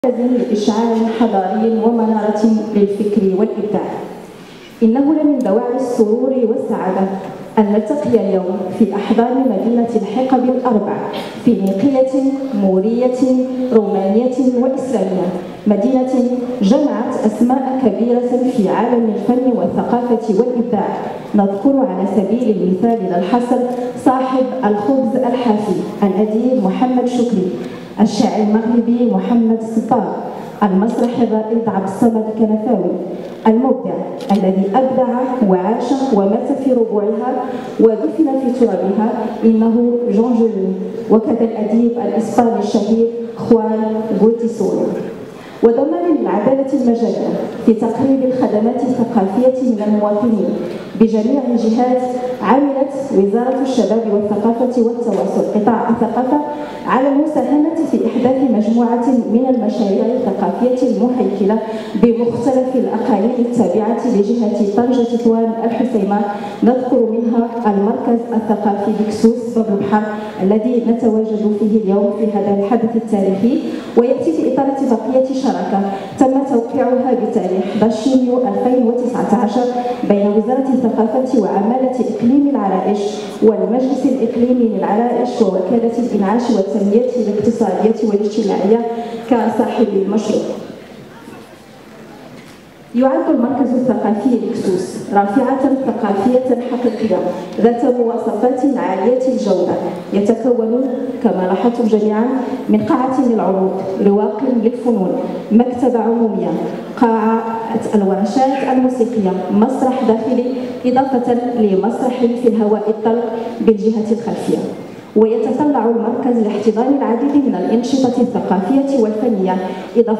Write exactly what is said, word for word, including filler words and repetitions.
لإشعاع حضاري ومنارة للفكر والإبداع. إنه لمن دواعي السرور والسعادة أن نلتقي اليوم في أحضان مدينة الحقب الأربع فينيقية مورية رومانية وإسلامية، مدينة جمعت أسماء كبيرة في عالم الفن والثقافة والإبداع. نذكر على سبيل المثال لا الحصر صاحب الخبز الحافي الأديب محمد شكري، الشاعر المغربي محمد الصباغ، المسرح الرائد عبد الصمد الكنفاوي، المبدع الذي أبدع وعاش ومات في ربوعها ودفن في ترابها إنه جون جولون، وكذا الأديب الإسباني الشهير خوان غوتيسولو. وضمان للعدالة المجالية في تقريب الخدمات الثقافية من المواطنين بجميع الجهات، عملت وزارة الشباب والثقافة والتواصل قطاع الثقافة على المساهمة في إحداث مجموعة من المشاريع الثقافية المهيكلة بمختلف الأقاليم التابعة لجهة طنجة تطوان الحسيمة. نذكر منها المركز الثقافي بكسوس باب البحر الذي نتواجد فيه اليوم في هذا الحدث التاريخي، ويأتي في إطار اتفاقية شراكة تم توقيعها بتاريخ أحد عشر يونيو ألفين وتسعة عشر بين وزارة الثقافة وعمالة إقليم العرائش والمجلس الإقليمي للعرائش ووكالة الإنعاش والتنمية الاقتصادية والاجتماعية كصاحب المشروع. يعد المركز الثقافي بكسوس رافعة ثقافية حقيقية ذات مواصفات عالية الجودة، يتكون كما لاحظتم جميعا من قاعة للعروض، رواق للفنون، مكتبة عمومية، قاعة الورشات الموسيقية، مسرح داخلي، إضافة لمسرح في الهواء الطلق بالجهة الخلفية. ويتطلع المركز لاحتضان العديد من الأنشطة الثقافية والفنية إضافة